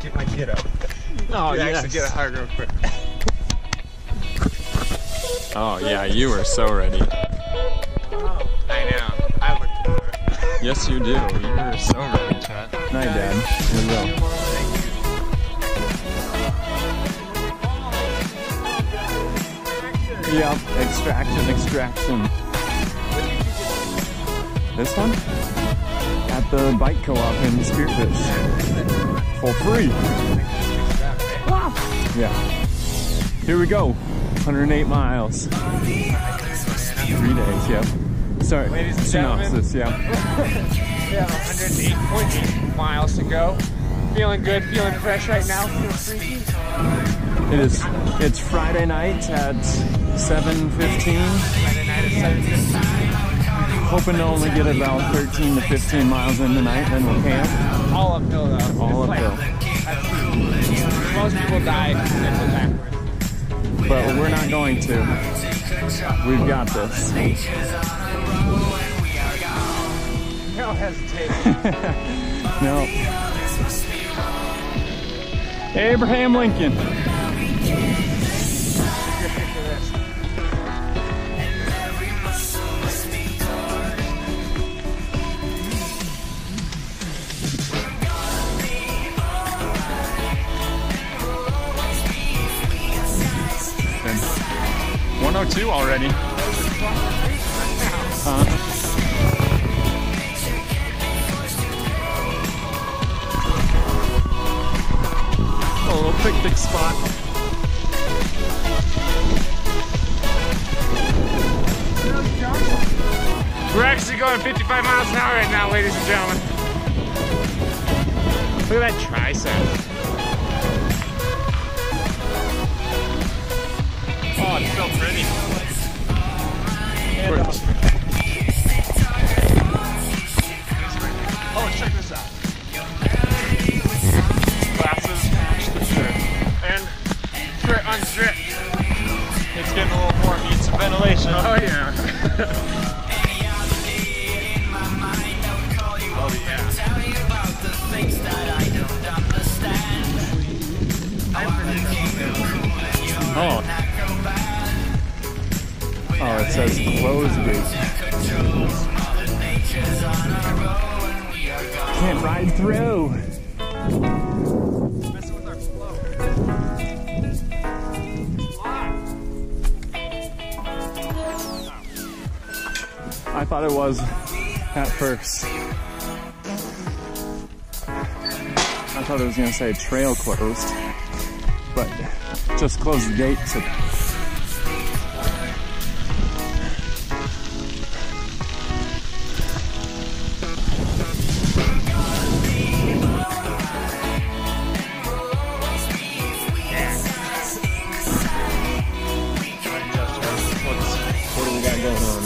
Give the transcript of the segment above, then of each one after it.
get my kid up. Oh, yes. yes. Actually get a hug real quick. Oh, yeah, you were so ready. I know. I look forward. Yes, you do. You were so ready, Chet. Night, Dad. Here we go. Yep, extraction. This one? At the bike co-op in Spearfish. For free. Wow. Yeah. Here we go. 108 miles. 3 days, yep. Sorry, Ladies and synopsis, yeah. We have 108.8 miles to go. Feeling good, feeling fresh right now, feeling freaky. It's Friday night at 7:15. Friday night at 7:15. Hoping to only get about 13 to 15 miles in tonight, then we'll camp. All uphill though. All uphill. Most people die if they go backwards. But we're not going to. We've got this. No hesitation. No. Abraham Lincoln. Good. 102 already. A little picnic spot. We're actually going 55 miles an hour right now, ladies and gentlemen. Look at that tricep. Oh, it's so pretty. Oh, check this out. Glasses match the shirt. And shirt unzip. It's getting a little more needs some ventilation. Oh yeah. Oh. Oh, it says closed gate. Can't ride through. Messing with our flow. I thought it was at first. I thought it was gonna say trail closed, but just closed the gate to what do we got going on?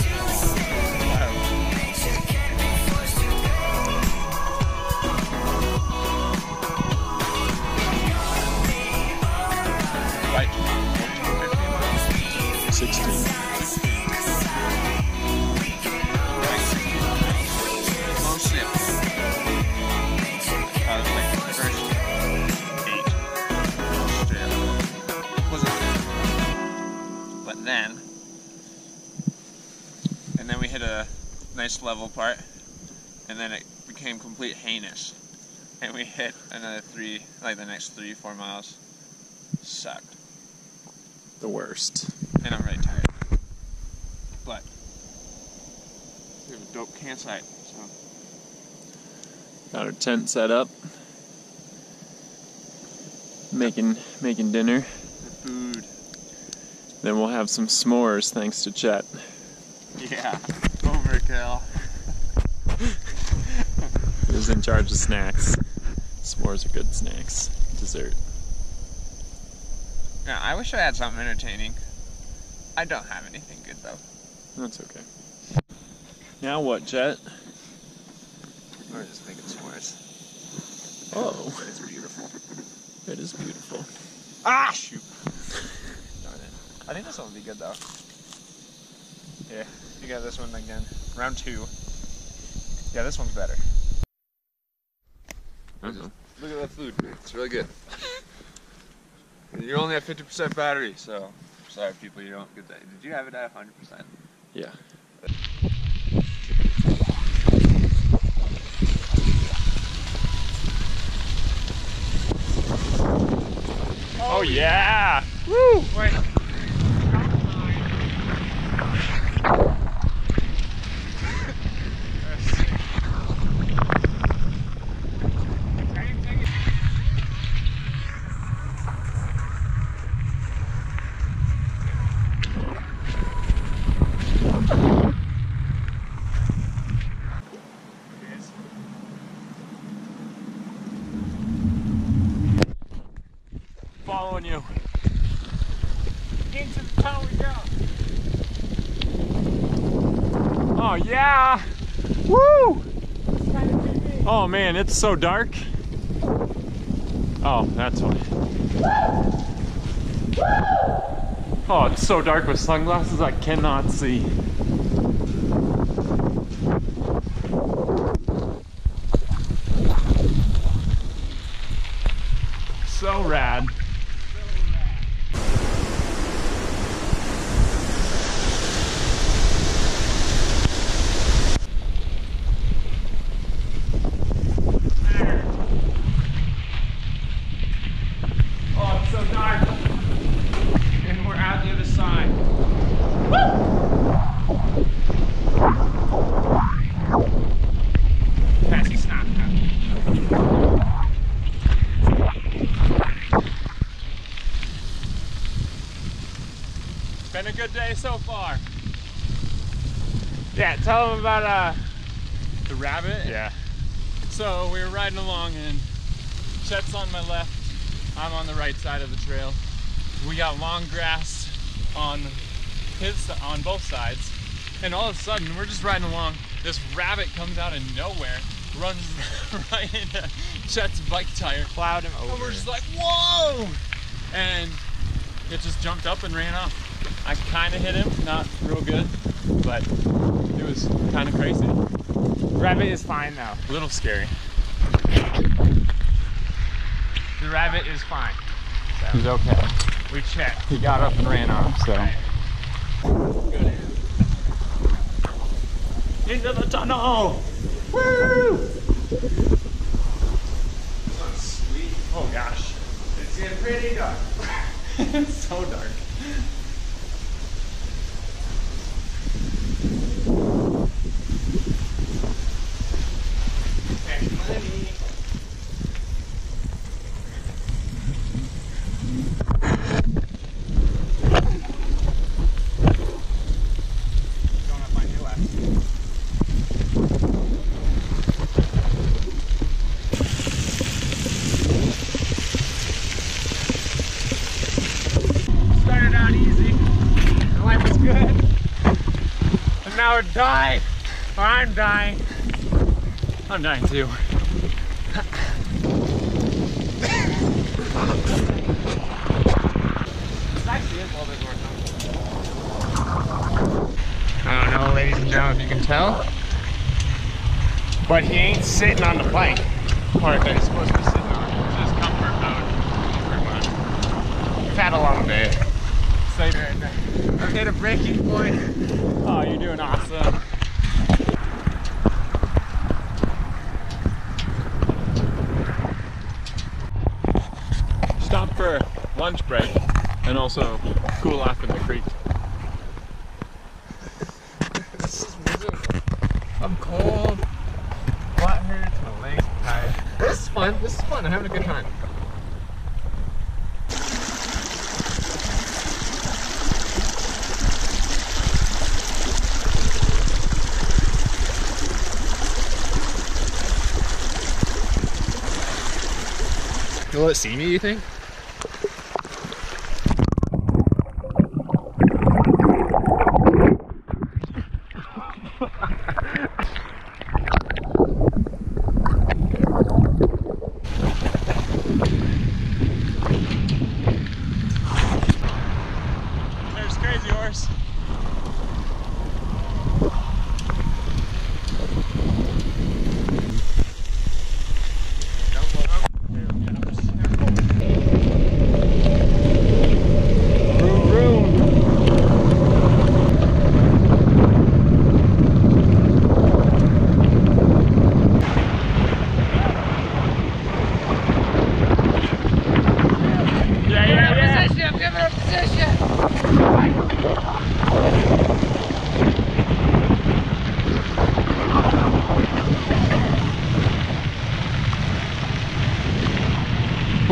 Like 14, 15 miles. 16. Mostly up. Like the first 8 straight up. Wasn't bad. But then we hit a nice level part, and then it became complete heinous. And we hit another 3, like the next 3-4 miles. Sucked. The worst. And I'm really tired. But we have a dope campsite, so. Got our tent set up. Making dinner. The food. Then we'll have some s'mores thanks to Chet. Yeah. Overkill. He's in charge of snacks. S'mores are good snacks. Dessert. Yeah, I wish I had something entertaining. I don't have anything good though. That's okay. Now what, Chet? We're just making s'mores. Oh, It's beautiful. it is beautiful. Ah, shoot. Darn it. I think this one will be good though. Yeah, you got this one again. Round 2. Yeah, this one's better. Look at that food. It's really good. You only have 50% battery, so sorry people, you don't get that. Did you have it at 100%? Yeah. Oh yeah! Woo! Wait. Following you. Into the tunnel we go. Oh yeah! Woo! Oh man, it's so dark. Oh, that's why. Oh, it's so dark with sunglasses I cannot see. So rad. Oh, it's so dark. And we're out the other side. Passy stop. Been a good day so far. Yeah, tell them about The rabbit? yeah. So we were riding along and Chet's on my left, I'm on the right side of the trail. We got long grass on both sides, and all of a sudden we're just riding along. This rabbit comes out of nowhere, runs right into Chet's bike tire, Plowed him over. and we're just like, whoa! And it just jumped up and ran off. I kind of hit him, not real good, but it was kind of crazy. Rabbit is fine though. A little scary. The rabbit is fine. So He's okay. we checked. He got up and ran off, so. Into the tunnel! Woo! Sweet. Oh gosh. It's getting pretty dark. It's so dark. Started out easy. Life was good. And now we're dying. Or I'm dying. I'm dying too. This actually is a little bit more comfortable. I don't know, ladies and gentlemen, if you can tell, but he ain't sitting on the bike part that he's supposed to be sitting on. It's just comfort mode. Comfort mode. We've had a long day. Same. I've hit a breaking point. Oh, you're doing awesome. Stop for lunch break and also cool off in the creek. This is miserable. I'm cold. Butt hurts, my legs are tired. This is fun. This is fun. I'm having a good time. Will it see me, you think? There's Crazy Horse.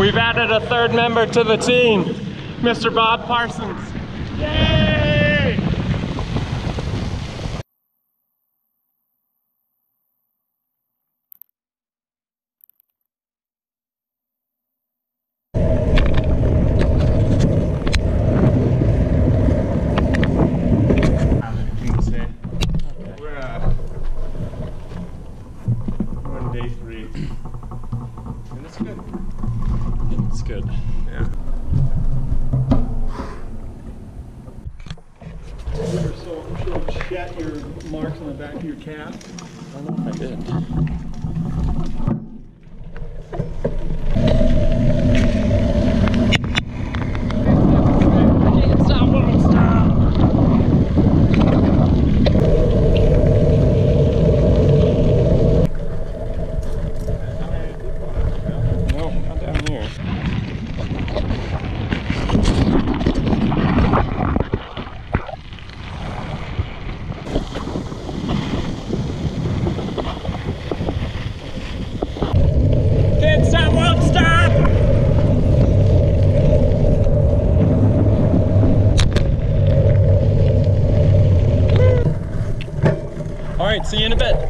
We've added a third member to the team, Mr. Bob Parsons. Yay! We're on day 3. And it's good. It's good. Yeah. You ever show Chet your marks on the back of your calf? I don't know if I did. I can't stop, won't stop. No, not down here. Can't stop, won't stop! All right, see you in a bit.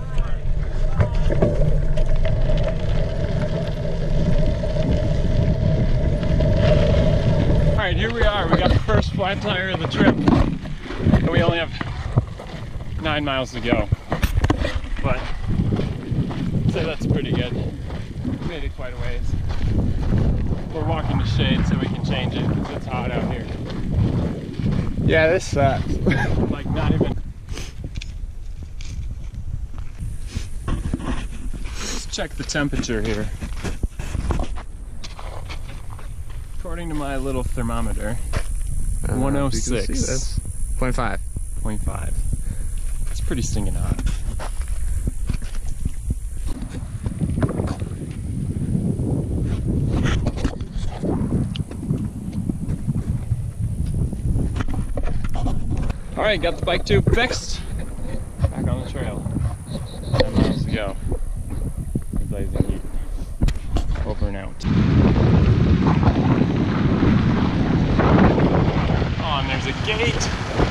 All right, here we are. We got the first flat tire of the trip, and we only have 9 miles to go. But I'd say that's pretty good. Made it quite a ways. We're walking to shade so we can change it because it's hot out here. Yeah, this sucks. Like not even. Let's check the temperature here. According to my little thermometer, 106. 0.5. 0.5. It's pretty stinking hot. Alright, got the bike tube fixed. Back on the trail. 9 miles to go. Blazing heat. Over and out. Oh, and there's a gate.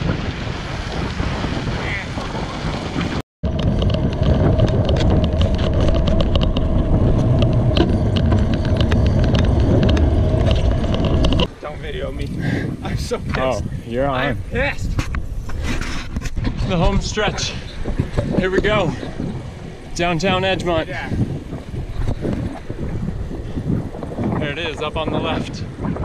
Don't video me. I'm so pissed. Oh, you're on. I'm pissed. The home stretch. Here we go. Downtown Edgemont. Yeah. There it is, up on the left.